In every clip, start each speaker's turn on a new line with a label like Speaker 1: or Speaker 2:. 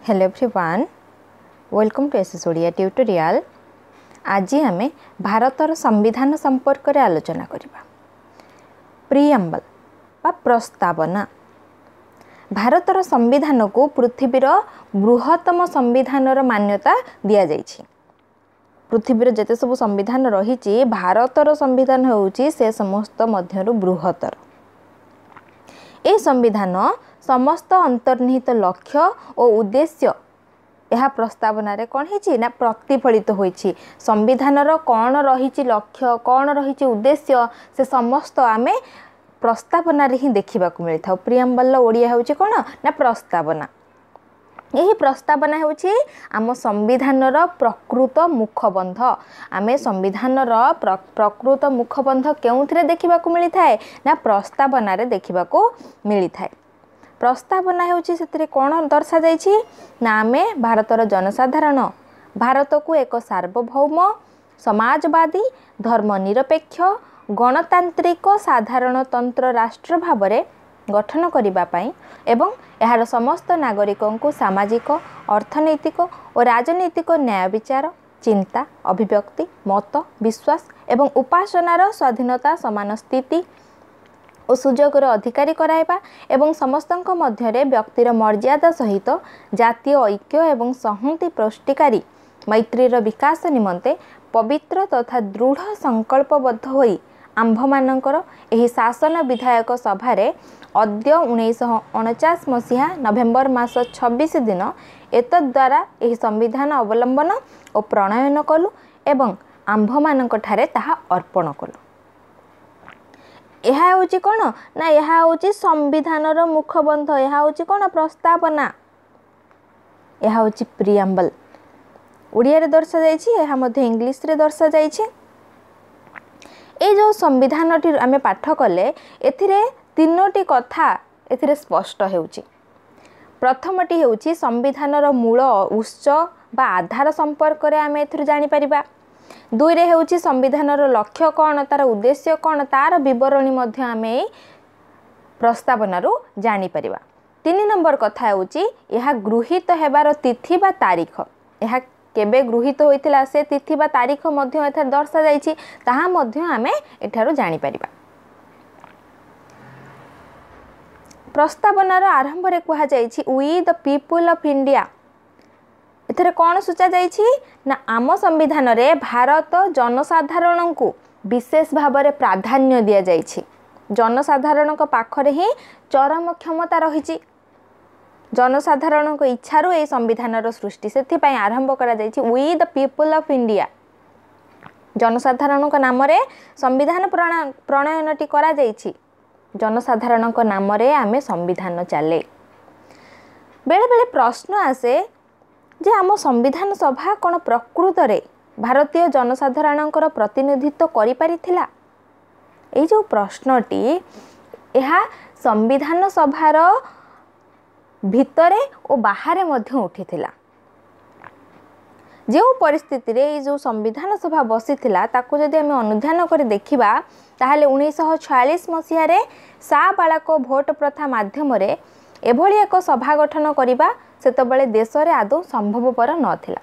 Speaker 1: Hello everyone, welcome to SS Odia tutorial. आज आम भारतर संविधान संपर्क में आलोचना करबा। प्रियम्बल बा प्रस्तावना। भारतर संविधान को पृथ्वीर बृहत्तम संविधानर मान्यता दि जाइछि। पृथ्वीर जेते सब संविधान रही भारतर संविधान होउछि से समस्त मध्यरु बृहत्तर। ए संविधान समस्त अंतर्निहित लक्ष्य और उद्देश्य यह प्रस्तावना रे कौन है ना प्रतिफलित होइछि। संविधानर कौन रही लक्ष्य कौन रही उद्देश्य से समस्त आमे प्रस्तावना रे ही देखा मिलता। प्रियम्बल ओडिया होउछि कौन ना प्रस्तावना। यही प्रस्तावना होउछि आम संविधानर प्रकृत मुखबंध। आमे संविधानर प्रकृत मुखबंध केउथिरे देखा मिलता है ना प्रस्तावना रे देखा मिलता है। प्रस्तावना होउछि सेतिरे कोन दर्शा जाइछि ना आमे भारतर जनसाधारण भारत को एक सार्वभौम समाजवादी धर्मनिरपेक्ष गणतांत्रिक साधारणतंत्र राष्ट्र भावरे गठन करिबा पई एवं एहार समस्त नागरिकों को सामाजिक अर्थनैतिक और राजनैतिक न्याय विचार चिंता अभिव्यक्ति मत विश्वास एवं उपासनार स्वाधीनता समान स्थिति और सुजोगर अधिकारी कराइबा एवं समस्तଙ୍କ मध्यरे व्यक्तिर मर्यादा सहित जातीय ऐक्य एवं संहति पुष्टिकारी मैत्रीर विकास निमंते पवित्र तथा दृढ़ संकल्पबद्ध होई आंभमानंकर एही शासन विधायक सभारे अद्य 1949 मसीहा नवेम्बर मास 26 दिन एतद्वारा एही संविधान अवलंबन और प्रणयन कलु एवं आंभमानंक ठारे ताहा अर्पण कलु। यह हूँ कौन ना यह हूँ संविधानर मुखबंध। यह हूँ कौन प्रस्तावना। यह हूँ प्रियम्बल ओडिया रे दर्शा जाइछि। यह मध्य इंग्लिश रे दर्शा जाइछि। ए जो संविधान टी आमे पाठ कले एथिरे तीनोटी कथा एथिरे स्पष्ट हेउछि। प्रथमटी हेउछि संविधानर मूल उत्स बा आधार संपर्क रे आमे एथिरे जानि परिबा। दुई रे हेउछि संविधानर लक्ष्य कौन तार उद्देश्य कौन तार विवरणी मध्य आमे प्रस्तावनारू जानि परिबा। 3 नंबर कथा हेउछि यह गृहीत हेबार तिथि बा तारीख। यह केबे गृहीत होइतिला से तिथि बा तारीख मध्य एथा दर्शा जाइछि ताहा मध्य आमे एठारू जानि परिबा। प्रस्तावनार आरंभ रे कहा जाइछि we the people of India. एथरे कौन सूचा जाइछि ना आम संविधान रे भारत जनसाधारण को विशेष भाव में प्राधान्य दि जाइछि। जनसाधारण पाखरे ही चरम क्षमता रही। जनसाधारण इच्छारू ए संविधान सृष्टि से आरंभ करा जाइछि we the people of India. जनसाधारण नाम रे संविधान प्रणयनटी करा जाइछि। जनसाधारण नाम रे आमे संविधान चले। बेले बेले प्रश्न आसे जे आम संविधान सभा कौन प्रकृत रे भारतीय जनसाधारणकर प्रतिनिधित्व करि पारिथिला। ए जो प्रश्नटी यह संविधान सभार भितरे और बाहरे मध्य उठिथिला। जो परिस्थिति रे जो संविधान सभा बसीथिला ताकू जदि आमे अनुध्यान कर देखिबा ताहाले 1946 मसीह रे साबालक भोट प्रथा माध्यम रे एभली एक सभा गठन करिबा सेतबेले देश रे आदौ संभवपर नथिला।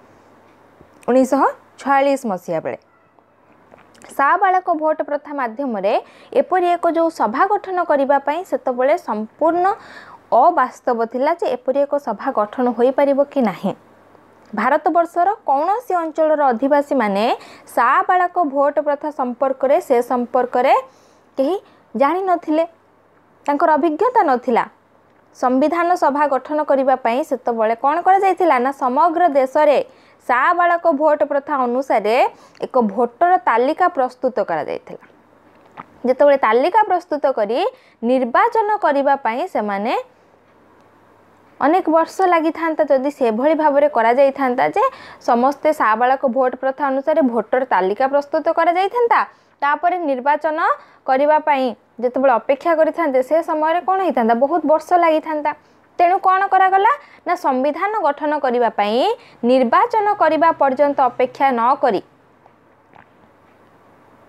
Speaker 1: 1946 मसीहा बेले साबालक भोट प्रथा माध्यम रे एपरि एक जो सभा गठन करिबा पई सेतबेले संपूर्ण अवास्तव थिला जे एपरि एक सभा गठन होई परिबो कि नाही। भारत वर्षर कौनसी अंचलर अधिवासी माने साबालक भोट प्रथा संपर्क रे से संपर्क रे केही जानि नथिले। तांकर अभिज्ञता नथिला। संविधान सभा गठन करिबा पई सेतबेले कोन करा जायथिला ना समग्र देश रे साबालक भोट प्रथा अनुसार एक भोटर तालिका प्रस्तुत करा जायथिला। जेतबेले तालिका प्रस्तुत करी निर्वाचन करिबा पई से माने अनेक वर्ष लगी था जदि से भली भाव में करा जाई थांता जे समस्ते साबालक भोट प्रथा अनुसार भोटर तालिका प्रस्तुत करा जाई थांता। तापर निर्वाचन करिबा पई जेतबेले अपेक्षा करि थांते से समय कौन होई थांता बहुत वर्ष लगी थांता। तेणु कौन करा गला ना संविधान गठन करिबा पई निर्वाचन करिबा पर्यंत अपेक्षा न करी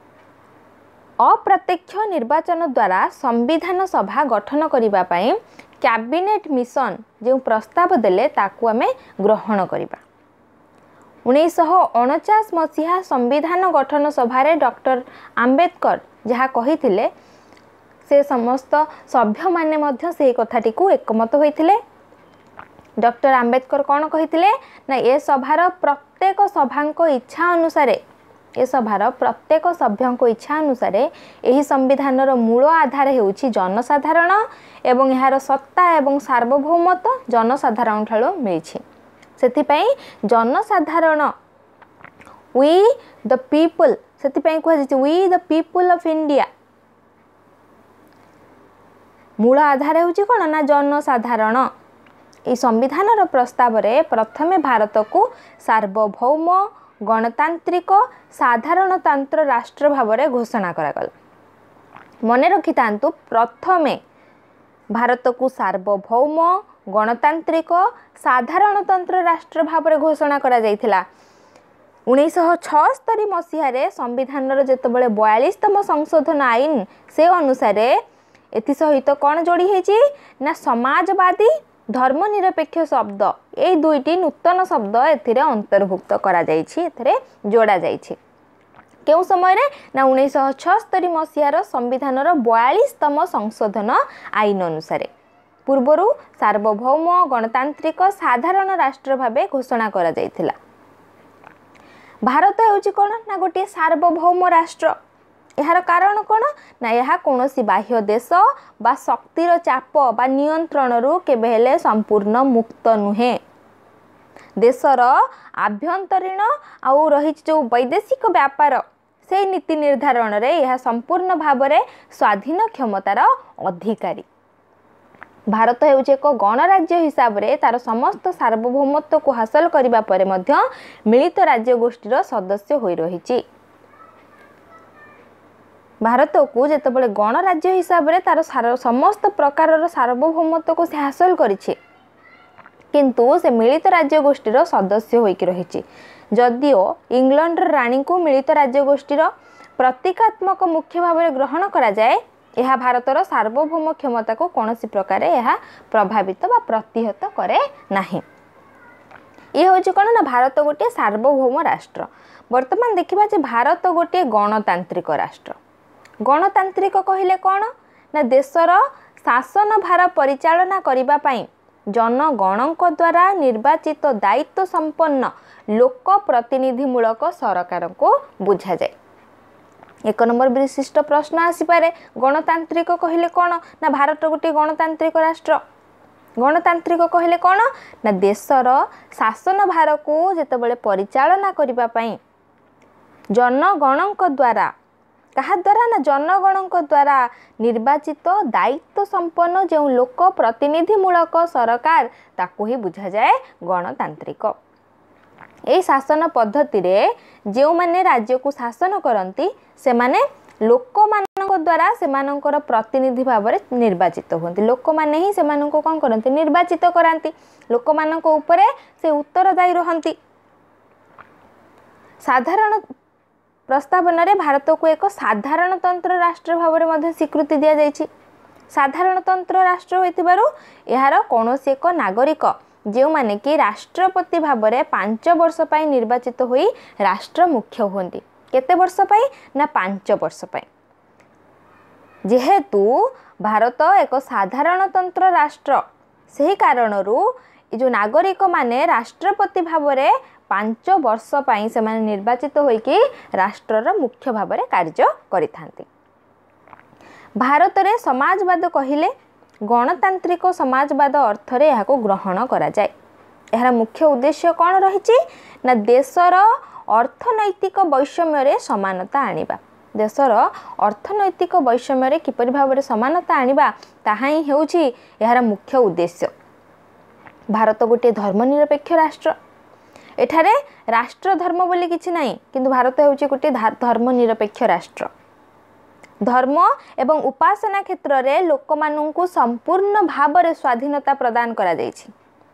Speaker 1: अप्रत्यक्ष निर्वाचन द्वारा संविधान सभा गठन करिबा पई कैबिनेट मिशन जो प्रस्ताव देले ताकू आमे ग्रहण करिबा। 1949 मसीहा संविधान गठन सभारे डॉक्टर आंबेडकर जहाँ कहिथिले से समस्त सभ्य माने मध्य से कथाटी को एकमत होइथिले। डॉक्टर आंबेडकर कौन कहिथिले ना ए सभार प्रत्येक सभांको इच्छा अनुसार ए सभार प्रत्येक सभ्यंको इच्छा अनुसार एही संविधानर मूल आधार हेउछि जनसाधारण एवं यार सत्ता एवं सार्वभौमत्व जनसाधारण ठालो मिलिछि। सेथिपई जनसाधारण वी द पीपल सेथिपई कहै छै we the people of India मूल आधार हेउछि कोन ना जनसाधारण। ए संविधानर प्रस्ताव रे प्रथमे भारत को सार्वभौम गणतांत्रिक साधारणतंत्र राष्ट्र भाव घोषणा करागला। मने रखिथांतु प्रथमे भारत को सार्वभौम गणतांत्रिक साधारणतंत्र राष्ट्र भाव घोषणा करा जायथिला। 1976 मसीह संविधान जेतबेले 42तम संशोधन आईन से अनुसार एथि सहित कौन जोड़ी है ना समाजवादी धर्मनिरपेक्ष शब्द ए दुईटी नूतन शब्द एथिरे अंतर्भुक्त करा जायछि एथिरे जोड़ा जायछि। केउ समय रे ना 1976 मसीहार संविधानर 42तम संशोधन आईन अनुसार पूर्वरु सार्वभौम गणतांत्रिक साधारण राष्ट्र भावे घोषणा करा जायथिला। भारत हेउछि कोन ना गोटे सार्वभौम राष्ट्र। यार कारण कौन ना यह कौन बाह्य देश बा शक्तिर चाप बा नियंत्रण रु केबे हेले संपूर्ण मुक्त नुहे। देशर आभ्यंतरीण आउ रही जो वैदेशिक व्यापार से नीति निर्धारण रे यह संपूर्ण भाव में स्वाधीन क्षमतार अधिकारी। भारत हेउछि एक गणराज्य हिसाब रे तार समस्त सार्वभौमत्व को हासिल करिबा परे मध्य मिलित राज्य गोष्ठीर सदस्य होई रहिछि। भारत को जेतेबेले गणराज्य हिसाब रे तार समस्त प्रकार सार्वभौमत्व को से हासिल करिछि किंतु से मिलित राज्य गोष्ठीर सदस्य होइकी रहिछि। जदिओ इंग्लैंड रानी को मिलित राज्य गोष्ठीर प्रतीकात्मक मुख्य भाव में ग्रहण करा जाए यह भारतर सार्वभौम क्षमता को कौनसी प्रकार यह प्रभावित बा प्रतिहत करे नाही। ये हूँ कौन ना भारत गोटे सार्वभौम राष्ट्र। वर्तमान देखा जे भारत गोटे गणतांत्रिक राष्ट्र। गणतांत्रिक कहले कौन ना देशर शासन भार परिचालना करिबा पई जनगणक द्वारा निर्वाचित दायित्व संपन्न लोक प्रतिनिधिमूलक सरकार को बुझा जाए। एक नंबर विशिष्ट प्रश्न आसीपारे गणतांत्रिक कहले कौन ना भारत गोटे गणतांत्रिक राष्ट्र। गणतांत्रिक कहले कौन ना देशर शासन भार को जेतेबेले परिचालना करिबा पई जनगणक द्वारा कहा द्वारा ना जनगणक द्वारा निर्वाचित दायित्व संपन्न जो लोक प्रतिनिधिमूलक सरकार ताकू ही बुझा जाए गणतांत्रिक। ए शासन पद्धति रे जो माने राज्य को शासन करती से माने लोक मानक द्वारा सेमानकर प्रतिनिधि भाव में निर्वाचित होती। लोक माने ही सेमाननको कौन करती निर्वाचित कराती। लोक मानक उपरे से उत्तरदायी रहती। साधारण प्रस्तावन रे भारत को एक साधारणतंत्र राष्ट्र भाव में स्वीकृति दि जाइछि। साधारणतंत्र राष्ट्र होइतिबारु यार कौनसी एक नागरिक जो माने कि राष्ट्रपति भाव में 5 वर्ष पाई निर्वाचित होई राष्ट्र मुख्य होती। केते वर्ष पाई ना 5 वर्ष पाई। जेहेतु भारत एक साधारणतंत्र राष्ट्र सही कारणरू जो नागरिक माने राष्ट्रपति भाव में 5 वर्ष पाई से माने निर्वाचित होइकी राष्ट्रर मुख्य भाव में कार्य करिथांती। भारत रे समाजवाद कहिले गणतांत्रिक समाजवाद अर्थ रे याको ग्रहण करा जाए। यार मुख्य उद्देश्य कौन रही ना देशर अर्थनैतिक वैषम्य रे समानता आनिबा। देशर अर्थनैतिक वैषम्य रे किपरि भाव में समानता आनिबा ताहा ही हेउछि यार मुख्य उद्देश्य। भारत गोटे धर्मनिरपेक्ष राष्ट्र। एठारे राष्ट्र धर्म बोली किछि नाही किंतु भारत हेउछि गोटे धर्मनिरपेक्ष राष्ट्र। धर्म एवं उपासना क्षेत्र रे लोकमानंकु संपूर्ण भाव में स्वाधीनता प्रदान करा जाइछि।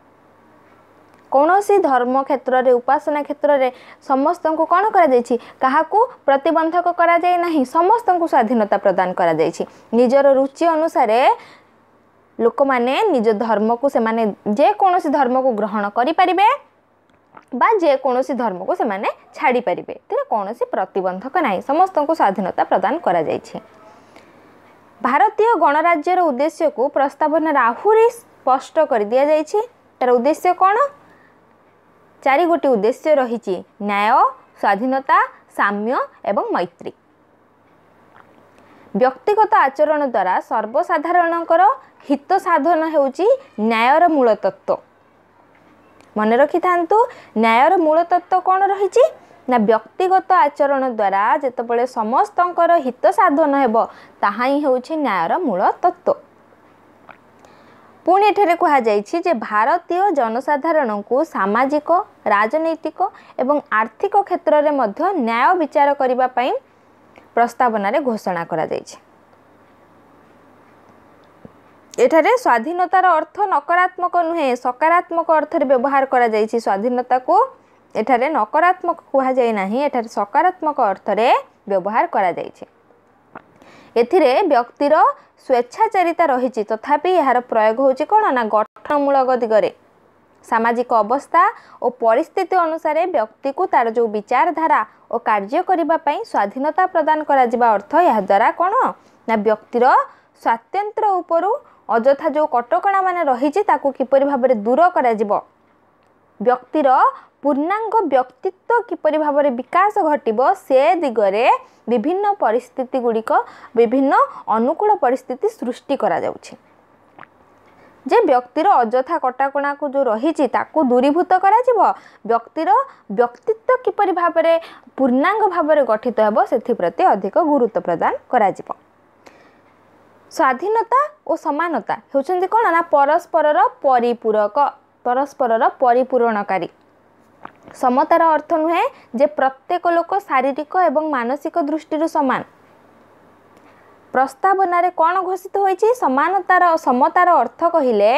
Speaker 1: कौनसी धर्म क्षेत्र रे उपासना क्षेत्र रे समस्त को कौन करा जाइछि काहाकू प्रतिबंधक करा जाय नाही। समस्त को स्वाधीनता प्रदान करा जाइछि। निजर रुचि अनुसार लोक माने निज धर्म को से माने जे कोनोसी धर्म को ग्रहण करि परिबे बा जे कोनोसी धर्म को से माने छाड़ी परिबे तेरे कोनोसी प्रतिबंधक नाही समस्त को स्वाधीनता प्रदान करा जायछि। भारतीय गणराज्यर उद्देश्य को प्रस्तावना आहुरी स्पष्ट कर दिया जायछि। तार उद्देश्य कौन 4 गोटी उद्देश्य रही न्याय स्वाधीनता साम्य एवं मैत्री। व्यक्तिगत आचरण द्वारा सर्वसाधारणकर हित साधन हेउची न्यायर मूल तत्व। मन रखि थांतु न्यायर मूल तत्व कौन रही ना व्यक्तिगत आचरण द्वारा जेतेबेले समस्तंकर हित साधन हेबो ताहा ही हेउची न्यायर मूल तत्व। पुणी एठारे कहा जायछि जे भारतीय जनसाधारण को सामाजिक राजनैतिक एवं आर्थिक क्षेत्र रे मध्य न्याय विचार करिबा पई प्रस्तावना रे घोषणा करा जायछि। एठारे स्वाधीनतार अर्थ नकारात्मक नुहे सकारात्मक अर्थ रे व्यवहार करा जायछि। स्वाधीनता को एठारे नकारात्मक कहा जाय नाही एठारे सकारात्मक अर्थ रे व्यवहार करा जायछि। एथिरे व्यक्तिर स्वेच्छाचारिता रही तथापि यार प्रयोग होची कोन ना गठनमूलक दिगरे सामाजिक अवस्था और परिस्थिति अनुसार व्यक्ति को तार जो विचारधारा और कार्य करिबा पई स्वाधीनता प्रदान करा जिबा अर्थ या द्वारा कोन ना व्यक्तिर स्वातंत्र्य उपरु अजथा जो कटकणा माने रही ताकू किपरि भाबरे दूर करा जिवो व्यक्तिर पूर्णांग व्यक्तित्व किपरि भाबरे विकास घटिबो से दिगरे विभिन्न परिस्थिति गुड़िक विभिन्न अनुकूल परिस्थिति सृष्टि करा जाउछि। जे व्यक्तिर अजथा कटाकणा को जो रही ताकू दूरीभूत करा जिवो व्यक्तिर व्यक्तित्व किपरि भाबरे पूर्णांग भाबरे गठित हेबो सेथि प्रति अधिक गुरुत्व प्रदान करा जिवो। स्वाधीनता और समानता हेउछन्ति कोन ना परस्परर परिपूरक परस्परर परिपूरणकारी। समतार अर्थ नुहे जे प्रत्येक लोक शारीरिक एवं मानसिक दृष्टि समान। प्रस्तावना रे कौन घोषित होईछि समानतार समतार अर्थ कहिले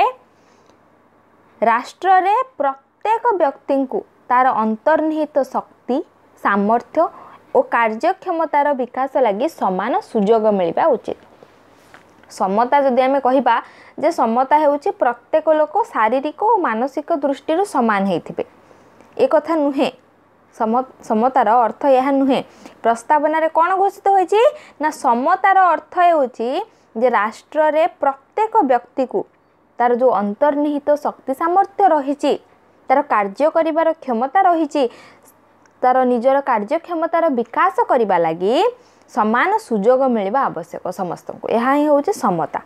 Speaker 1: राष्ट्र रे प्रत्येक व्यक्ति को तार अंतर्निहित शक्ति सामर्थ्य और कार्यक्षमतार विकास लगी समान सुजोग मिलवा उचित। समता जदि आमे कहिबा जे समता हेउछि प्रत्येक लोक शारीरिक और मानसिक दृष्टि समान हेथिबे ए कथा नुहे। समतार अर्थ यह नुहे। प्रस्तावना रे कौन घोषित होईछि ना समतार अर्थ हेउछि जे राष्ट्र रे प्रत्येक व्यक्ति को तार जो अंतर्निहित शक्ति सामर्थ्य रही तार कार्य करिवार क्षमता रही तार निजर कार्यक्षमतार विकास करिबा लागि समान सुजोग मिलवा आवश्यक समस्त को। यह ही हूँ समता।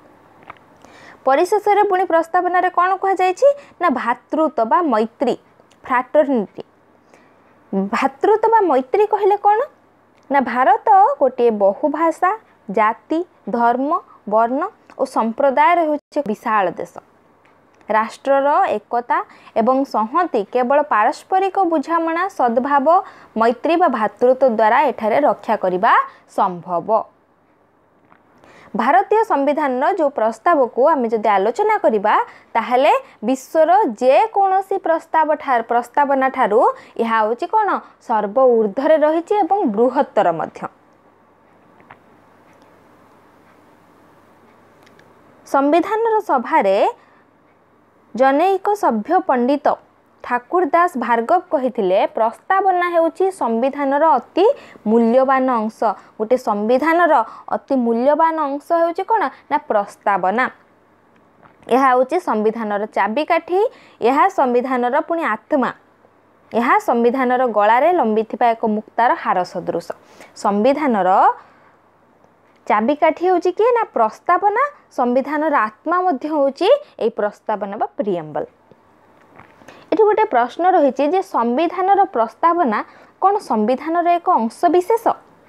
Speaker 1: परिशेष रे पुणी प्रस्तावना रे कौन कहा जायछि ना भातृत्व बा मैत्री फ्राटर्निटी। भातृत्व बा मैत्री कहले कौन ना भारत गोटे बहुभाषा जाति धर्म वर्ण और संप्रदाय रही विशाल देश। राष्ट्रर एकता एवं संहति केवल पारस्परिक बुझामणा सद्भाव मैत्री बा भातृत्व द्वारा एठारे रक्षा करिबा संभव। भारतीय संविधान जो प्रस्ताव को आम जदि आलोचना करिबा ताहले विश्वर जे कोनोसी प्रस्तावना ठारू यह होची कोन सर्व ऊर्ध्वरे रहिछि एवं बृहत्तर मध्य। संविधान सभारे जनैक सभ्य पंडित ठाकुर दास भार्गव कहिथिले प्रस्तावना हेउछि संविधानर अति मूल्यवान अंश। गोटे संविधानर अति मूल्यवान अंश हेउछि कोन ना प्रस्तावना। यह हेउछि संविधानर चाबिकाठी यह संविधानर पुणी आत्मा यह संविधानर गଳାରେ लंबिथिबा एक मुक्तार हार सदृश। संविधानर चाबिकाठी होची कि ना प्रस्तावना संविधानर आत्मा मध्य होची ए प्रस्तावना बा प्रिएम्बल। एठी गोटे प्रश्न रही जे संविधानर प्रस्तावना कौन संविधानर एक अंश विशेष।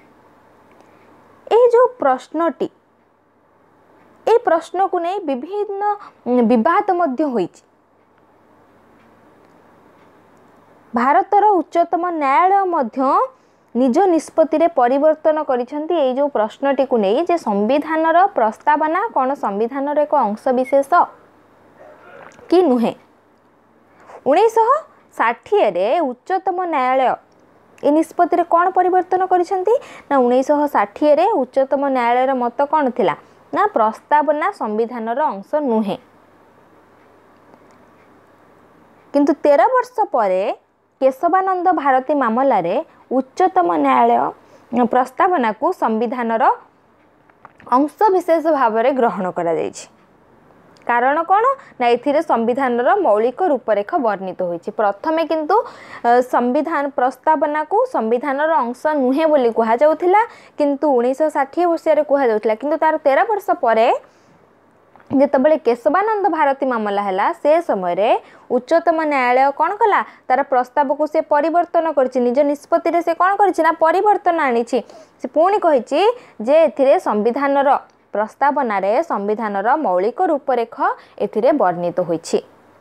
Speaker 1: ए जो प्रश्नटी ए प्रश्न को नहीं विभिन्न विवाद मध्य होईछि। भारतर उच्चतम न्यायालय मध्य निज निष्पत्ति रे परिवर्तन करिसेंती ए जो प्रश्नटी को नहीं जे संविधानर प्रस्तावना कौन संविधानर एक अंश विशेष कि नुहे। 1960 रे उच्चतम न्यायालय ए निष्पत्ति रे कौन परिवर्तन करिसेंती ना 1960 रे उच्चतम न्यायालय मत कौन थिला ना प्रस्तावना संविधानर अंश नुहे। किंतु 13 वर्ष पर केशवानंद भारती मामला रे उच्चतम न्यायालय प्रस्तावना को संविधानर अंश विशेष भाव में ग्रहण करा जायछि। कारण कौन ना एथिरे संविधानर मौलिक रूपरेख वर्णित होइछि। प्रथमे किंतु संविधान प्रस्तावना को संविधानर अंश नुहे बोली कहा जाउथिला, किंतु 1960 मसीह रे कहा जाउथिला। किंतु तार 13 वर्ष परे जेतबेले केशवानंद भारती मामला हैला से समय रे उच्चतम न्यायालय कौन कला तार प्रस्ताव को से परिवर्तन करछि। निज निष्पत्ति रे से कौन करछि ना परिवर्तन आनिछि। से पुणी कहिछि जे एथिरे संविधानर प्रस्तावना रे संविधानर मौलिक रूपरेख एथिरे वर्णित होइछि।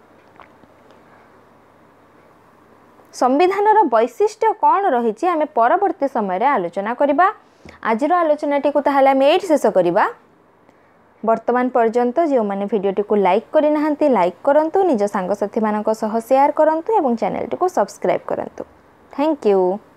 Speaker 1: संविधानर वैशिष्ट्य कौन रहिछि आमे परवर्ती समय रे आलोचना करिबा। आजिर आलोचनाटी को ताहाले आमे एठी शेष करिबा। वर्तमान पर्यंत जो माने भिडियोटी को लाइक करि नाहंती लाइक करंतु, निज सांग साथी मानक सह शेयर करंतु एवं चैनल टी को सब्सक्राइब करंतु। Thank you.